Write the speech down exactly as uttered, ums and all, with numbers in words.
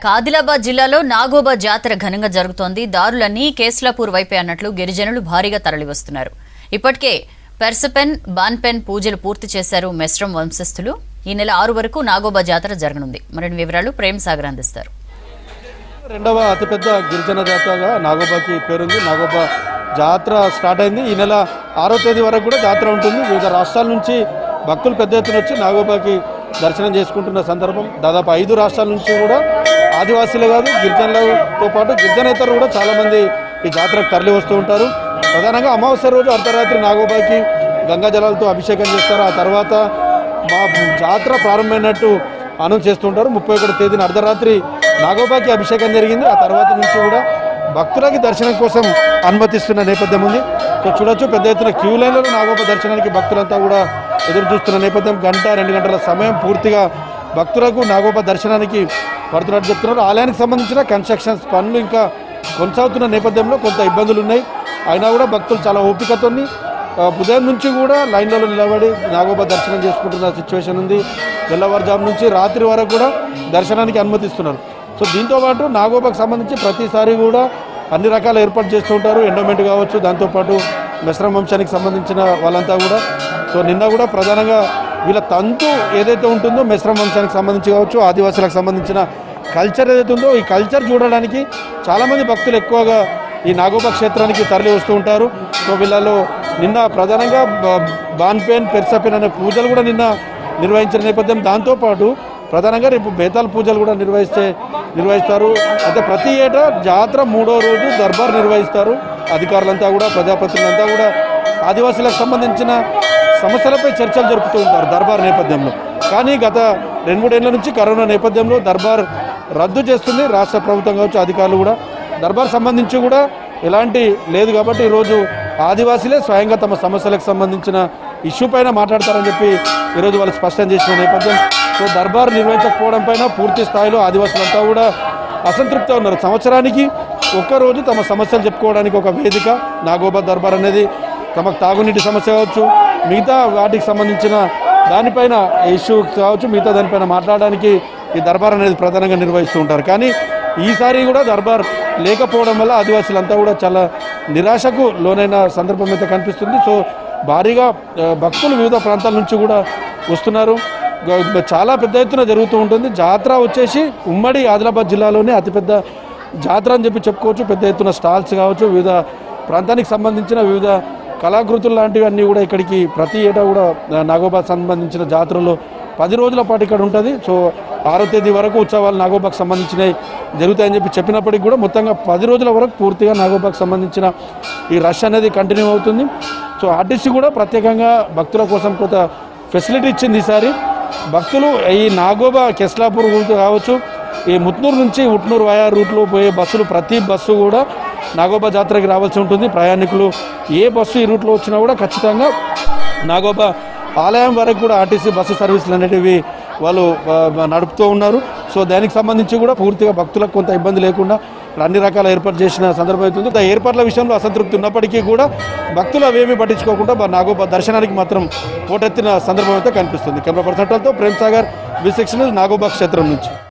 ఆదిలాబాద్ జిల్లాలో నాగోబా జాతర ఘనంగా జరుగుతోంది. దారులన్నీ కేస్లాపూర్ వైపే అన్నట్లు గిరిజనులు భారీగా తరలివస్తున్నారు. ఇప్పటికే పెర్సపెన్ బాన్పెన్ పూజలు పూర్తి చేశారు మెస్రం వంశస్థులు. ఈ నెల ఆరు వరకు నాగోబా జాతర జరగనుంది. మరిన్ని వివరాలు ప్రేమ్ సాగర్ అందిస్తారు. రెండవ అతిపెద్ద గిరిజన జాతరగా నాగోబాకి పేరుంది. నాగోబా జాతర స్టార్ట్ అయింది. ఈ నెల ఆరో తేదీ వరకు కూడా జాతర ఉంటుంది. వివిధ రాష్ట్రాల నుంచి భక్తులు పెద్ద ఎత్తున వచ్చి నాగోబాకి దర్శనం చేసుకుంటున్న సందర్భం. దాదాపు ఐదు రాష్ట్రాల నుంచి కూడా ఆదివాసీలే కాదు గిరిజనులతో పాటు గిరిజనేతరులు కూడా చాలామంది ఈ జాతరకు తరలి వస్తూ ఉంటారు. ప్రధానంగా అమావాస్య రోజు అర్ధరాత్రి నాగోబాకి గంగా జలాలతో అభిషేకం చేస్తారు. ఆ తర్వాత మా జాతర ప్రారంభమైనట్టు అనౌన్స్ చేస్తుంటారు. ముప్పై ఒకటి తేదీన అర్ధరాత్రి నాగోబాకి అభిషేకం జరిగింది. ఆ తర్వాత నుంచి కూడా భక్తులకి దర్శనం కోసం అనుమతిస్తున్న నేపథ్యం ఉంది. సో చూడొచ్చు, పెద్ద ఎత్తున క్యూ లైన్లలో నాగోబా దర్శనానికి భక్తులంతా కూడా ఎదురు చూస్తున్న నేపథ్యం. గంట రెండు గంటల సమయం పూర్తిగా భక్తులకు నాగోబా దర్శనానికి పడుతున్నట్టు చెప్తున్నారు. ఆలయానికి సంబంధించిన కన్స్ట్రక్షన్స్ పనులు ఇంకా కొనసాగుతున్న నేపథ్యంలో కొంత ఇబ్బందులు ఉన్నాయి. అయినా కూడా భక్తులు చాలా ఓపికతో ఉదయం నుంచి కూడా లైన్లలో నిలబడి నాగోబా దర్శనం చేసుకుంటున్న సిచ్యువేషన్ ఉంది. తెల్లవారుజాము నుంచి రాత్రి వరకు కూడా దర్శనానికి అనుమతిస్తున్నారు. సో దీంతోపాటు నాగోబాకు సంబంధించి ప్రతిసారి కూడా అన్ని రకాల ఏర్పాటు చేస్తూ ఉంటారు. ఎండోమెంట్ కావచ్చు, దాంతోపాటు మెస్రం వంశానికి సంబంధించిన వాళ్ళంతా కూడా. సో నిన్న కూడా ప్రధానంగా వీళ్ళ తంతు ఏదైతే ఉంటుందో మెస్రం వంశానికి సంబంధించి కావచ్చు, ఆదివాసులకు సంబంధించిన కల్చర్ ఏదైతే ఉందో ఈ కల్చర్ చూడడానికి చాలామంది భక్తులు ఎక్కువగా ఈ నాగోబా క్షేత్రానికి తరలి వస్తూ ఉంటారు. సో వీళ్ళలో నిన్న ప్రధానంగా బాన్పెన్ పెర్సపెన్ అనే పూజలు కూడా నిన్న నిర్వహించిన నేపథ్యం. దాంతోపాటు ప్రధానంగా రేపు బేతాల్ పూజలు కూడా నిర్వహిస్తే నిర్వహిస్తారు. అయితే ప్రతి ఏటా జాతర మూడో రోజు దర్బార్ నిర్వహిస్తారు. అధికారులంతా కూడా ప్రజాప్రతినిధులంతా కూడా ఆదివాసీలకు సంబంధించిన సమస్యలపై చర్చలు జరుపుతూ ఉంటారు దర్బార్ నేపథ్యంలో. కానీ గత రెండు మూడేళ్ల నుంచి కరోనా నేపథ్యంలో దర్బార్ రద్దు చేస్తుంది రాష్ట్ర ప్రభుత్వం కావచ్చు, అధికారులు కూడా. దర్బార్ సంబంధించి కూడా ఎలాంటి లేదు కాబట్టి ఈరోజు ఆదివాసీలే స్వయంగా తమ సమస్యలకు సంబంధించిన ఇష్యూ పైన మాట్లాడతారని చెప్పి ఈరోజు వాళ్ళు స్పష్టం చేసిన నేపథ్యం. సో దర్బార్ నిర్వహించకపోవడం పైన పూర్తి స్థాయిలో ఆదివాసులంతా కూడా అసంతృప్తిగా ఉన్నారు. సంవత్సరానికి ఒక్కరోజు తమ సమస్యలు చెప్పుకోవడానికి ఒక వేదిక నాగోబా దర్బార్ అనేది. తమకు తాగునీటి సమస్య కావచ్చు, మిగతా వాటికి సంబంధించిన దానిపైన ఇష్యూ కావచ్చు, మిగతా దానిపైన మాట్లాడడానికి ఈ దర్బార్ అనేది ప్రధానంగా నిర్వహిస్తూ ఉంటారు. కానీ ఈసారి కూడా దర్బార్ లేకపోవడం వల్ల ఆదివాసులంతా కూడా చాలా నిరాశకు లోనైన సందర్భం అయితే కనిపిస్తుంది. సో భారీగా భక్తులు వివిధ ప్రాంతాల నుంచి కూడా వస్తున్నారు. చాలా పెద్ద ఎత్తున జరుగుతూ ఉంటుంది. జాతర వచ్చేసి ఉమ్మడి ఆదిలాబాద్ జిల్లాలోనే అతిపెద్ద జాతర అని చెప్పి చెప్పుకోవచ్చు. పెద్ద ఎత్తున స్టాల్స్ కావచ్చు, వివిధ ప్రాంతానికి సంబంధించిన వివిధ కళాకృతులు లాంటివి అన్నీ కూడా ఇక్కడికి ప్రతి ఏటా కూడా నాగోబా సంబంధించిన జాతరలో పది రోజుల పాటు ఇక్కడ ఉంటుంది. సో ఆరో తేదీ వరకు ఉత్సవాలు నాగోబాకు సంబంధించినవి జరుగుతాయని చెప్పి చెప్పినప్పటికీ కూడా మొత్తంగా పది రోజుల వరకు పూర్తిగా నాగోబాకు సంబంధించిన ఈ రష్ అనేది కంటిన్యూ అవుతుంది. సో ఆర్టీసీ కూడా ప్రత్యేకంగా భక్తుల కోసం కొంత ఫెసిలిటీ ఇచ్చింది ఈసారి. భక్తులు ఈ నాగోబా కేస్లాపూర్ కావచ్చు, ఈ ముత్నూరు నుంచి ఉట్నూరు వయా రూట్లో పోయే బస్సులు ప్రతి బస్సు కూడా నాగోబా జాతరకి రావాల్సి ఉంటుంది. ప్రయాణికులు ఏ బస్సు ఈ రూట్లో వచ్చినా కూడా ఖచ్చితంగా నాగోబా ఆలయం వరకు కూడా ఆర్టీసీ బస్సు సర్వీసులు అనేటివి వాళ్ళు నడుపుతూ ఉన్నారు. సో దానికి సంబంధించి కూడా పూర్తిగా భక్తులకు కొంత ఇబ్బంది లేకుండా అన్ని రకాల ఏర్పాటు చేసిన సందర్భం అవుతుంది. ఆ ఏర్పాట్ల విషయంలో అసంతృప్తి ఉన్నప్పటికీ కూడా భక్తులు అవేమీ పట్టించుకోకుండా నాగోబా దర్శనానికి మాత్రం పోటెత్తిన సందర్భం అయితే కనిపిస్తుంది. కెమెరా పర్సన్ తో Prem Sagar, V six news, Nagoba క్షేత్రం నుంచి.